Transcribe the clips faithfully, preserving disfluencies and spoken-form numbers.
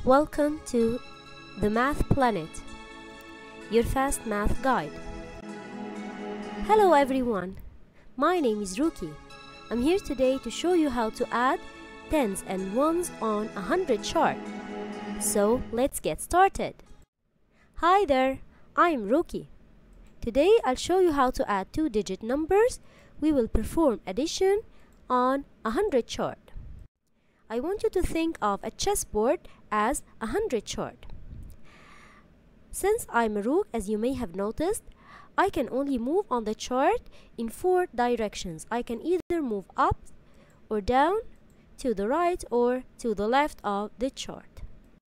Welcome to the Math Planet, your fast math guide. Hello everyone, my name is Rookie. I'm here today to show you how to add tens and ones on a hundred chart. So let's get started. Hi there, I'm Rookie. Today I'll show you how to add two-digit numbers. We will perform addition on a hundred chart. I want you to think of a chessboard as a hundred chart. Since I'm a rook, as you may have noticed, I can only move on the chart in four directions. I can either move up or down, to the right or to the left of the chart.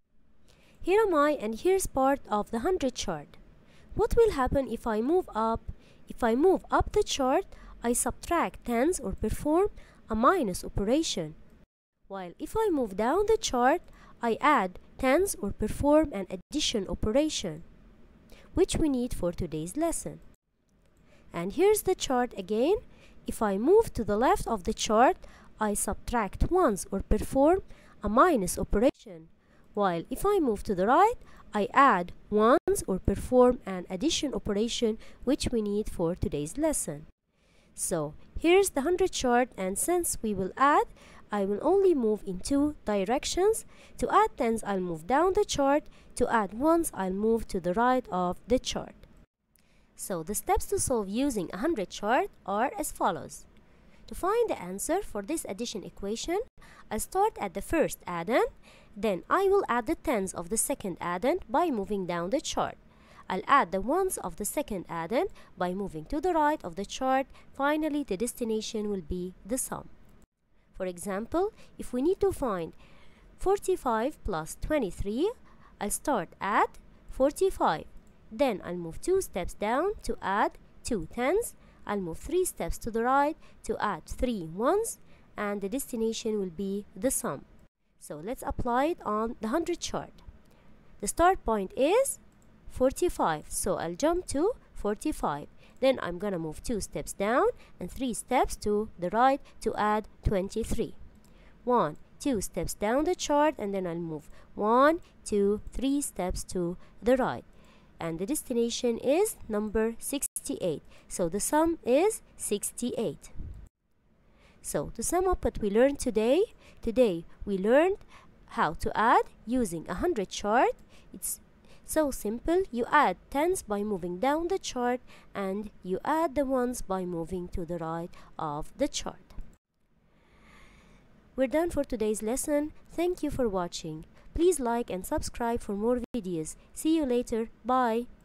Here am I, and here's part of the hundred chart. What will happen if I move up? If I move up the chart, I subtract tens or perform a minus operation. While if I move down the chart, I add tens or perform an addition operation, which we need for today's lesson. And here's the chart again. If I move to the left of the chart, I subtract ones or perform a minus operation. While if I move to the right, I add ones or perform an addition operation, which we need for today's lesson. So here's the hundred chart, and since we will add, I will only move in two directions. To add tens, I'll move down the chart. To add ones, I'll move to the right of the chart. So the steps to solve using a hundred chart are as follows. To find the answer for this addition equation, I'll start at the first addend. Then I will add the tens of the second addend by moving down the chart. I'll add the ones of the second addend by moving to the right of the chart. Finally, the destination will be the sum. For example, if we need to find forty-five plus twenty-three, I'll start at forty-five. Then I'll move two steps down to add two tens. I'll move three steps to the right to add three ones, and the destination will be the sum. So let's apply it on the hundred chart. The start point is forty-five, so I'll jump to forty-five. Then I'm gonna move two steps down and three steps to the right to add twenty-three. One, two steps down the chart, and then I'll move one, two, three steps to the right. And the destination is number sixty-eight. So the sum is sixty-eight. So to sum up what we learned today, today we learned how to add using a hundred chart. It's so simple. You add tens by moving down the chart, and you add the ones by moving to the right of the chart. We're done for today's lesson. Thank you for watching. Please like and subscribe for more videos. See you later. Bye.